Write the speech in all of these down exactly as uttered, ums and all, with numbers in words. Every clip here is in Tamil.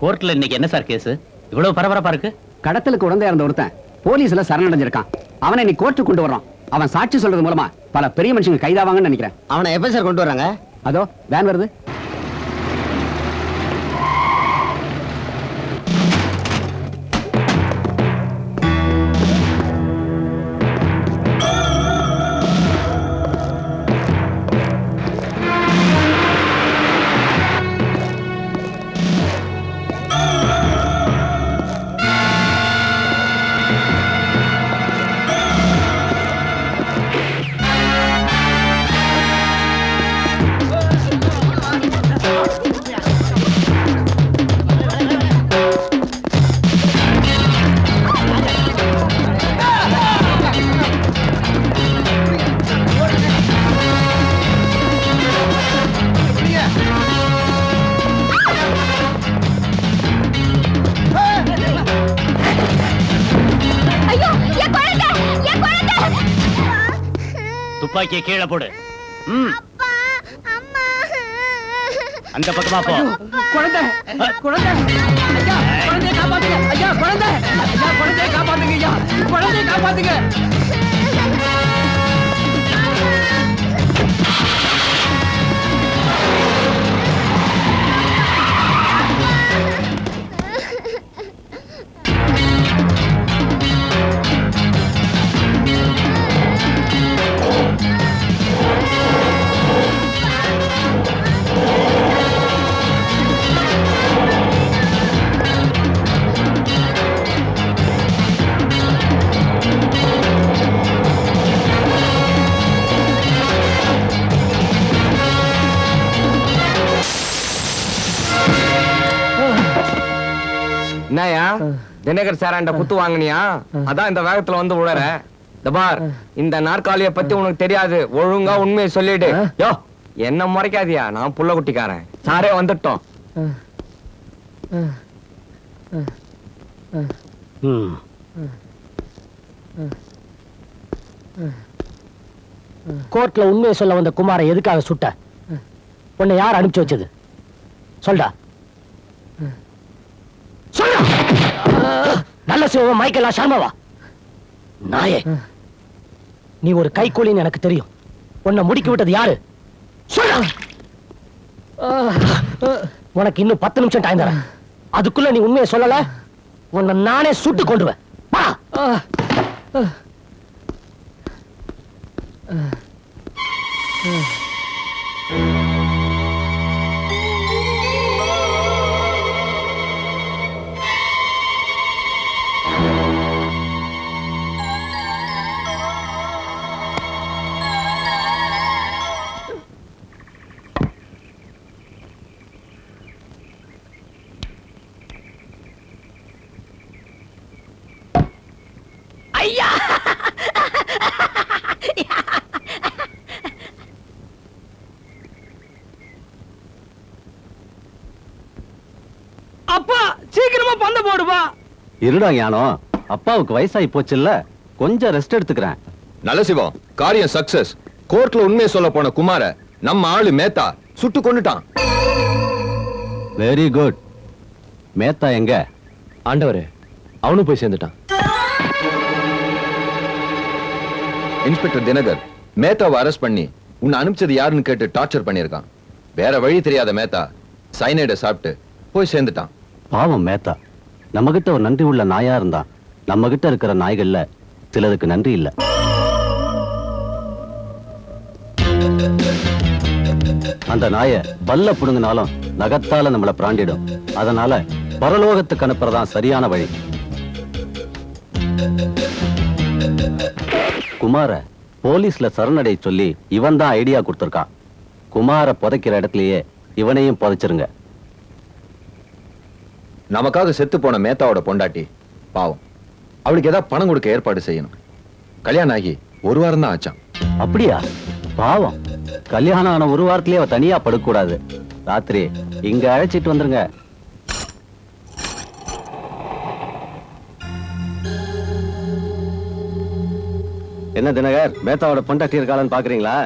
கோர்ட்ல இன்னைக்கு என்ன சார் கேஸ்? இவ்வளவு பரபரப்பா இருக்கு. கடத்தலுக்கு உடந்தையா இருந்த ஒருத்தன் போலீஸ்ல சரணடைஞ்சிருக்கான். அவனை இன்னைக்கு கோர்ட்டுக்கு கொண்டு வர்றோம். அவன் சாட்சி சொல்றது மூலமா பல பெரிய மனுஷங்க கைதாவாங்கன்னு நினைக்கிறேன். அவனை எப்ப சார் கொண்டு வராங்க? அதோ வேன் வருது. துப்பாக்கியை கீழே போடு. அந்த பக்கமா போ. குழந்தை குழந்தை ஐயா, குழந்தையை காப்பாத்துங்க ஐயா, குழந்தை ஐயா, குழந்தையை காப்பாத்துங்க ஐயா, குழந்தையை காப்பாத்துங்க. என்னயா தினகர் சாராண்ட குத்து வாங்கினியா? அதான் இந்த வேகத்துல வந்து விழற. தபார், இந்த நாற்காலிய பத்தி உனக்கு தெரியாது. ஒழுங்கா உண்மையை சொல்லிடு. யோ, என்ன முறைக்காதியா? நான் புள்ள குட்டிக்காரன். சாரே வந்துட்டோம். கோர்ட்ல உண்மையை சொல்ல வந்த குமாரை எதுக்காக சுட்ட? உன்னை யார் அனுப்பிச்சு வச்சது? சொல்டா. நல்ல சிவம் மைக்கேலா சர்மாவா? நாயே, நீ ஒரு கைகூலின்னு எனக்கு தெரியும். உன்னை முடுக்கி விட்டது யாரு? சொல்ல. உனக்கு இன்னும் பத்து நிமிஷம் டைம் தரேன். அதுக்குள்ள நீ உண்மையை சொல்லல, உன்னை நானே சுட்டு கொண்டுவேன். ஐயா, அப்பா சீக்கிரமா பந்த போடுவா. இருடா ஞானம், அப்பாவுக்கு வயசாகி போச்சுல்ல, கொஞ்சம் ரெஸ்ட் எடுத்துக்கிறேன். நல்ல சிவம், காரியம் சக்சஸ். கோர்ட்ல உண்மையை சொல்ல போன குமார நம்ம ஆளு மேத்தா சுட்டு கொண்டுட்டான். Very good. மேத்தா எங்க? ஆண்டவரே, அவனும் போய் சேர்ந்துட்டான். இன்ஸ்பெக்டர் தினகர் மேத்தாவை அரெஸ்ட் பண்ணி உன்னை அனுப்பிச்சது யாருன்னு கேட்டு டார்ச்சர் பண்ணிருக்கான். வேற வழி தெரியாத மேத்தா சைனைட சாப்பிட்டு போய் சேர்ந்துட்டான். பாவம் மேத்தா, நம்ம கிட்ட ஒரு நன்றி உள்ள நாயா இருந்தா. நம்ம கிட்ட இருக்கிற நாய்கள்ல சிலருக்கு நன்றி இல்ல. அந்த நாயை பல்ல புடுங்கினாலும் நகத்தால நம்மள பிராண்டிடும். அதனால பரலோகத்துக்கு அனுப்புறதான் சரியான வழி. குமார போலீஸ்ல சரணடை சொல்லி இவன் தான் ஐடியா கொடுத்திருக்கான். குமார புதைக்கிற இடத்துலயே இவனையும் புதைச்சிருங்க. நமக்காக செத்து போன மேத்தாவோட பொண்டாட்டி பாவம், அவளுக்கு ஏதாவது பணம் கொடுக்க ஏற்பாடு செய்யணும். கல்யாணம் ஆகி ஒரு வாரம் தான் ஆச்சான். அப்படியா? பாவம், கல்யாணம் ஆன ஒரு வாரத்திலேயே அவ தனியா படுக்கூடாது. ராத்திரி இங்க அழைச்சிட்டு வந்துருங்க. என்ன தினகர், மேத்தாவோட பொண்டாட்டி இருக்காளன்னு பாக்குறீங்களா?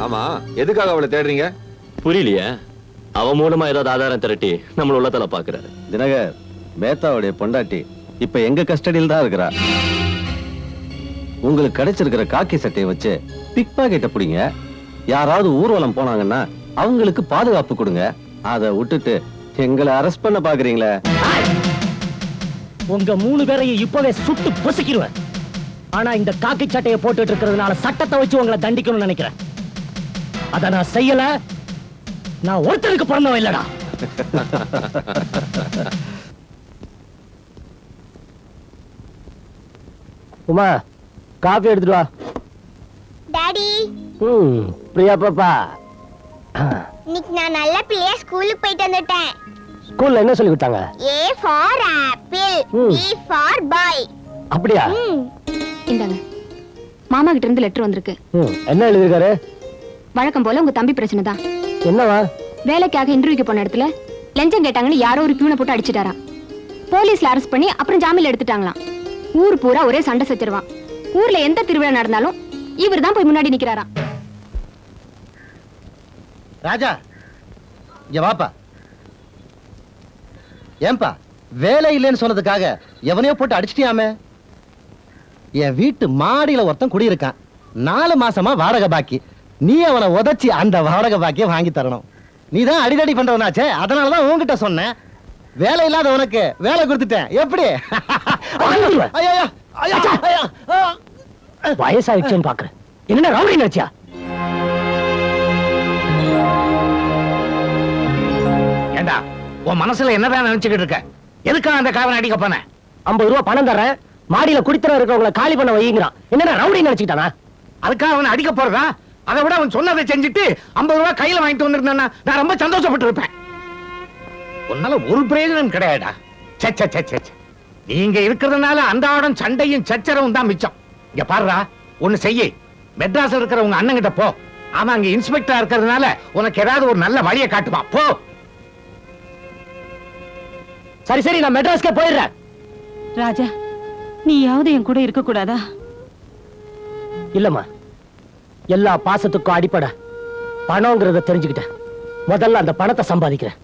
ஆமா, எதுக்காக அவளை தேடுறீங்க? புரியலையே. அவன் மூலமா ஏதாவது ஆதாரம் திரட்டி நம்மள உள்ளத்துல பாக்குறாரு. தினகர், மேத்தாவுடைய பொண்டாட்டி இப்ப எங்க கஸ்டடியில் தான் இருக்கிறா. உங்களுக்கு கிடைச்சிருக்கிற காக்கி சட்டையை வச்சு பிக் பாக்கெட்ட பிடிங்க. யாராவது ஊர்வலம் போனாங்கன்னா அவங்களுக்கு பாதுகாப்பு கொடுங்க. அதை விட்டுட்டு எங்களை அரெஸ்ட் பண்ண பாக்குறீங்களே. உங்க மூணு பேரையும் இப்பவே சுட்டு பொசுக்கிடுவேன். ஆனா இந்த காக்கி சட்டையை போட்டுட்டு இருக்கிறதுனால சட்டத்தை வச்சு உங்களை தண்டிக்கணும்னு நினைக்கிறேன். அத நான் செய்யல. நான் ஒருத்தருக்கு பிறந்தவன் இல்லடா. உமா, காபி எடுத்துட்டு வா. டாடி, ம், பிரியா பாப்பா, இன்னைக்கு நான் நல்ல பிள்ளையா ஸ்கூலுக்கு போயிட்டு வந்துட்டேன். ஸ்கூல்ல என்ன சொல்லி கொடுத்தாங்க? A for apple, ம். B for boy. அப்படியா? இந்தாங்க, மாமா கிட்ட இருந்து லெட்டர் வந்திருக்கு. ம், என்ன எழுதிருக்காரு? வழக்கம் போல உங்க தம்பி பிரச்சனை தான். என்னவா? வேலைக்காக இன்டர்வியூக்கு போன இடத்துல லஞ்சம் கேட்டாங்கன்னு யாரோ ஒரு பியூனை போட்டு அடிச்சிட்டாராம். போலீஸ்ல அரெஸ்ட் பண்ணி அப்புறம் ஜாமீன்ல எடுத்துட்டாங்களாம். ஊர் பூரா ஒரே சண்டை சச்சரவான். ஊர்ல எந்த திருவிழா நடந்தாலும் இவர் தான் போய் முன்னாடி நிக்கிறாராம். ராஜா, இங்க வாப்பா. ஏன்பா வேலை இல்லைன்னு சொன்னதுக்காக எவனையோ போட்டு அடிச்சிட்டியாமே? என் வீட்டு மாடியில ஒருத்தன் குடியிருக்கான். நாலு மாசமா வாடகை பாக்கி. நீ அவனை உதைச்சி அந்த வாடகை பாக்கிய வாங்கி தரணும். நீ தான் அடிதடி பண்றவனாச்சே, அதனாலதான் உன்கிட்ட சொன்னேன். வேலை இல்லாத உனக்கு வேலை கொடுத்துட்டேன். எப்படி? ஐயோ, ஐயோ, ஐயோ. வயசாயிடுச்சுன்னு பாக்குறேன். என்ன ரவுடி நினைச்சியா? ஏண்டா, உன் மனசுல என்னதான் நினைச்சுக்கிட்டு இருக்க? எதுக்காக அந்த காவனை அடிக்க போன? ஐம்பது ரூபா பணம் தரேன், மாடியில குடித்தர இருக்கவங்களை காலி பண்ண வைங்கிறான். என்ன ரவுடி நினைச்சுக்கிட்டானா? அதுக்காக அவனை அடிக்க போறதா? அதை விட அவன் சொன்னதை செஞ்சுட்டு ஐம்பது ரூபாய் கையில வாங்கிட்டு வந்திருந்தானா நான் ரொம்ப சந்தோஷப்பட்டு இருப்பேன். உன்னால ஒரு பிரயோஜனம் கிடையாடா. சச்ச சச்ச நீங்க இருக்கிறதுனால அந்த ஆடம் சண்டையும் சச்சரவும் தான் மிச்சம். இங்க பாருடா, ஒண்ணு செய்ய. மெட்ராஸ்ல இருக்கிற உங்க அண்ணன் கிட்ட போ. அவன் அங்க இன்ஸ்பெக்டரா இருக்கிறதுனால உனக்கு ஏதாவது ஒரு நல்ல வழியை காட்டுவான். போ. சரி சரி, நான் மெட்ராஸ்க்கே போயிடுறேன். ராஜா, நீயாவது என் கூட இருக்க கூடாதா? இல்லம்மா, எல்லா பாசத்துக்கும் அடிப்படை பணம்ங்கிறத தெரிஞ்சுக்கிட்டேன். முதல்ல அந்த பணத்தை சம்பாதிக்கிறேன்.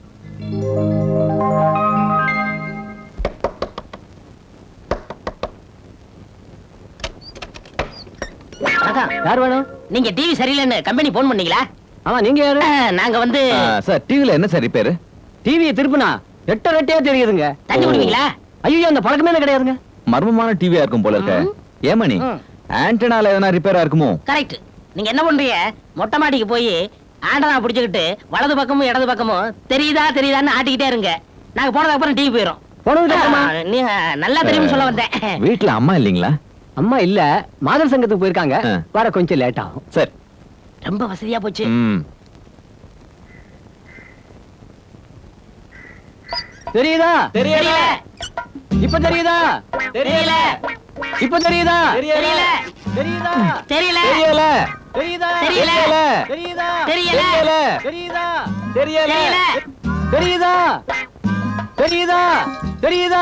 யார் வேணும்? நீங்க டிவி சரியில்லைன்னு கம்பெனி போன் பண்ணீங்களா? ஆமா, நீங்க யாரு? நாங்க வந்து சார், டிவில என்ன சார் ரிப்பேர்? டிவியை திருப்பினா ரெட்ட ரெட்டையா தெரியுதுங்க. தண்ணி குடிப்பீங்களா? ஐயோ, அந்த பழக்கமே கிடையாதுங்க. மர்மமான டிவியா இருக்கும் போல இருக்க. ஏமணி, ஆண்டனால எதனா ரிப்பேரா இருக்குமோ? கரெக்ட். நீங்க என்ன பண்றீங்க? மொட்டை மாடிக்கு போய் ஆண்டனா பிடிச்சுக்கிட்டு வலது பக்கமும் இடது பக்கமும் தெரியுதா தெரியுதான்னு ஆட்டிக்கிட்டே இருங்க. நாங்க போனதுக்கு அப்புறம் டிவி போயிரும். போனதுக்கு நீ நல்லா தெரியும் சொல்ல வந்தேன். வீட்டுல அம்மா இல்லீங்களா? அம்மா இல்ல, மாதர் சங்கத்துக்கு போயிருக்காங்க. வர கொஞ்சம் லேட் ஆகும். சரி, ரொம்ப வசதியா போச்சு. தெரியுதா? தெரியல. இப்ப தெரியுதா? தெரியல. இப்ப தெரியுதா? தெரியல. தெரியுதா? தெரியல. தெரியல. தெரியுதா? தெரியல. தெரியுதா? தெரியல. தெரியுதா? தெரியல. தெரியுதா? தெரியுதா? தெரியுதா?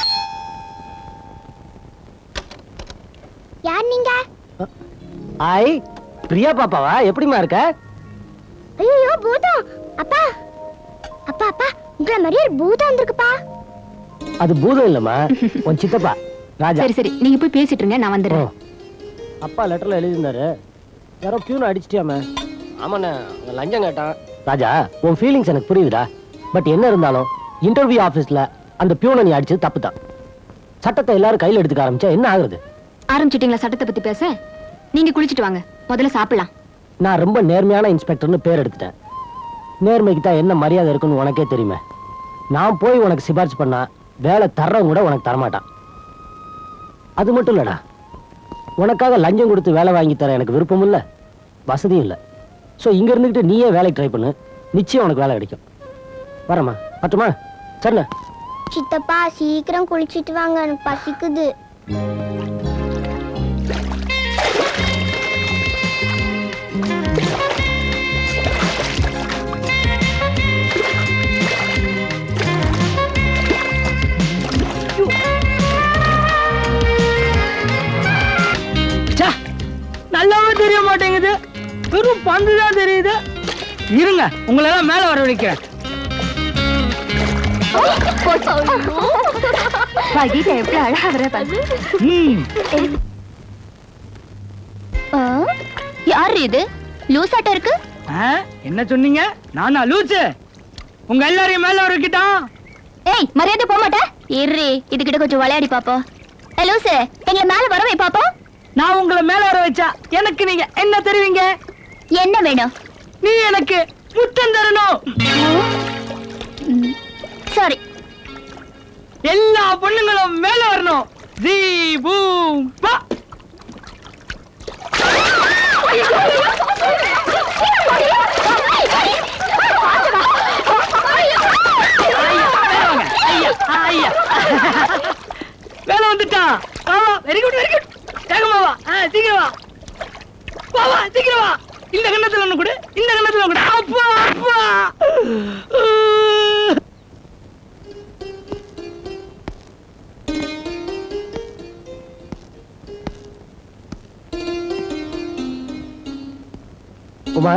யார் நீங்க? ஐ, பிரியா பாப்பாவா? எப்படிமா இருக்க? ஐயோ, பூதம். அப்பா அப்பா அப்பா, உங்களை மாதிரி ஒரு பூதம் வந்திருக்குப்பா. அது பூதம் இல்லம்மா, உன் சித்தப்பா ராஜா. சரி சரி, நீங்க போய் பேசிட்டு இருங்க, நான் வந்துடுறேன். அப்பா லெட்டர்ல எழுதியிருந்தாரு, யாரோ பியூனை அடிச்சிட்டியாமே. ஆமாண்ணே, லஞ்சம் கேட்டான். ராஜா, உன் ஃபீலிங்ஸ் எனக்கு புரியுதுடா. பட் என்ன இருந்தாலும் இன்டர்வியூ ஆபீஸ்ல அந்த பியூனை நீ அடிச்சது தப்பு தான். சட்டத்தை எல்லாரும் கையில் எடுத்துக்க ஆரம்பிச்சா என்ன ஆகுறது? ஆரம்பிச்சிட்டீங்களா சட்டத்தை பத்தி பேச? நீங்க குளிச்சிட்டு வாங்க, முதல்ல சாப்பிடலாம். நான் ரொம்ப நேர்மையான இன்ஸ்பெக்டர்னு பேர் எடுத்துட்டேன். நேர்மைக்கு தான் என்ன மரியாதை இருக்குன்னு உனக்கே தெரியுமே. நான் போய் உனக்கு சிபாரிசு பண்ணா வேலை தர்றவங்க கூட உனக்கு தரமாட்டான். அது மட்டும் இல்லடா, உனக்காக லஞ்சம் கொடுத்து வேலை வாங்கி தர எனக்கு விருப்பமும் இல்லை, வசதியும் இல்லை. ஸோ இங்க இருந்துகிட்டு நீயே வேலைக்கு ட்ரை பண்ணு, நிச்சயம் உனக்கு வேலை கிடைக்கும். வரமா பட்டுமா? சரிண்ணா. சித்தப்பா, சீக்கிரம் குளிச்சிட்டு வாங்க, எனக்கு பசிக்குது. நல்லாவே தெரிய மாட்டேங்குது. வெறும் பந்து தான் தெரியுது. இருங்க, உங்களை எல்லாம் மேல வர வைக்கிறேன். எப்படி அழகா வர பாரு. யாரு இது? லூசாட்ட இருக்கு. என்ன சொன்னீங்க? நானா லூசு? உங்க எல்லாரையும் மேல வர வைக்கிட்டான். ஏய், மரியாதை போக மாட்டே. இரு, இதுகிட்ட கொஞ்சம் விளையாடி பாப்போம். ஏ லூசு, எங்களை மேல வர வை பாப்போம். நான் உங்களை மேல வர வச்சா எனக்கு நீங்க என்ன தருவீங்க? என்ன வேணும்? நீ எனக்கு முத்தம் தரணும். சாரி. எல்லா பொண்ணுங்களும் மேல வரணும். ஜீ பூம் பா. வேலை வந்துட்டான். Very good very good. வேகமாவா, சீக்கிரமா வா, சீக்கிரமா. இந்த கண்ணத்துல ஒண்ணு கொடு, இந்த கண்ணத்துல கொடு. அப்பா அப்பா. உமா,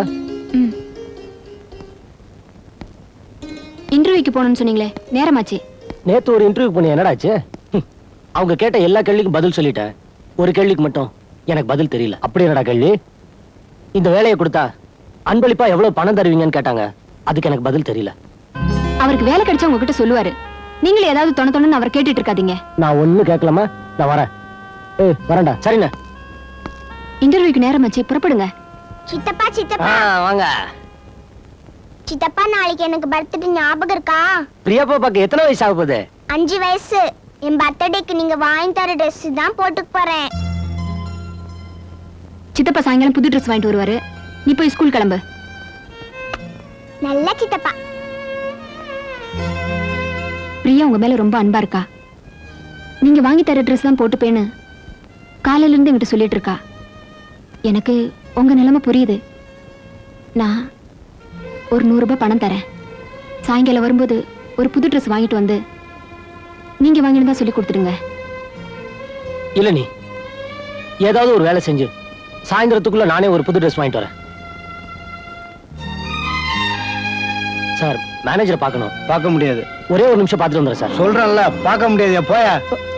இன்டர்வியூக்கு போகணும்னு சொன்னீங்களே, நேரமாச்சு. நேத்து ஒரு இன்டர்வியூ பண்ணி என்னடாச்சு? அவங்க கேட்ட எல்லா கேள்விக்கும் பதில் சொல்லிட்டேன். ஒரு கேள்விக்கு மட்டும் எனக்கு பதில் தெரியல. அப்படி என்னடா கேள்வி? இந்த வேலையை கொடுத்தா அன்பளிப்பா எவ்வளவு பணம் தருவீங்கன்னு கேட்டாங்க. அதுக்கு எனக்கு பதில் தெரியல. அவருக்கு வேலை கிடைச்சா உங்ககிட்ட சொல்லுவாரு. நீங்களே ஏதாவது தொண தொணன்னு அவர் கேட்டுட்டு இருக்காதீங்க. நான் ஒண்ணு கேட்கலாமா? நான் வரேன். ஏய், வரேன்டா. சரிண்ணா. இன்டர்வியூக்கு நேரமாச்சு, புறப்படுங்க. சித்தப்பா சித்தப்பா வாங்க. சித்தப்பா, நாளைக்கு எனக்கு பர்த்டே ஞாபகம் இருக்கா? பிரியா பாப்பாக்கு எத்தனை வயசு ஆக போகுது? அஞ்சு வயசு. என் பர்த்டேக்கு நீங்க வாங்கி தர ட்ரெஸ் தான் போட்டுக்க போறேன். சித்தப்பா சாயங்காலம் புது ட்ரெஸ் வாங்கிட்டு வருவாரு. நீ போய் ஸ்கூல் கிளம்பு. நல்ல சித்தப்பா. பிரியா உங்க மேல ரொம்ப அன்பா இருக்கா. நீங்க வாங்கி தர ட்ரெஸ் தான் போட்டுப்பேன்னு காலையில இருந்து என்கிட்ட சொல்லிட்டு இருக்கா. எனக்கு உங்க நிலைமை புரியுது. நான் ஒரு நூறு ரூபாய் பணம் தரேன். சாயங்காலம் வரும்போது ஒரு புது ட்ரெஸ் வாங்கிட்டு வந்து நீங்க வாங்கினதா சொல்லி கொடுத்துடுங்க. இல்ல, நீ ஏதாவது ஒரு வேலை செஞ்சு சாயந்தரத்துக்குள்ள நானே ஒரு புது ட்ரெஸ் வாங்கிட்டு வரேன். சார், மேனேஜரை பார்க்கணும். பார்க்க முடியாது. ஒரே ஒரு நிமிஷம் பார்த்துட்டு வந்துடுறேன் சார். சொல்றேன்ல, பார்க்க முடியாது. போயா.